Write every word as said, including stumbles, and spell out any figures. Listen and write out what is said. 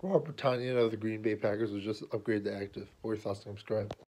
Robert Tonyan of the Green Bay Packers was just upgraded to active. What are your thoughts on subscribe?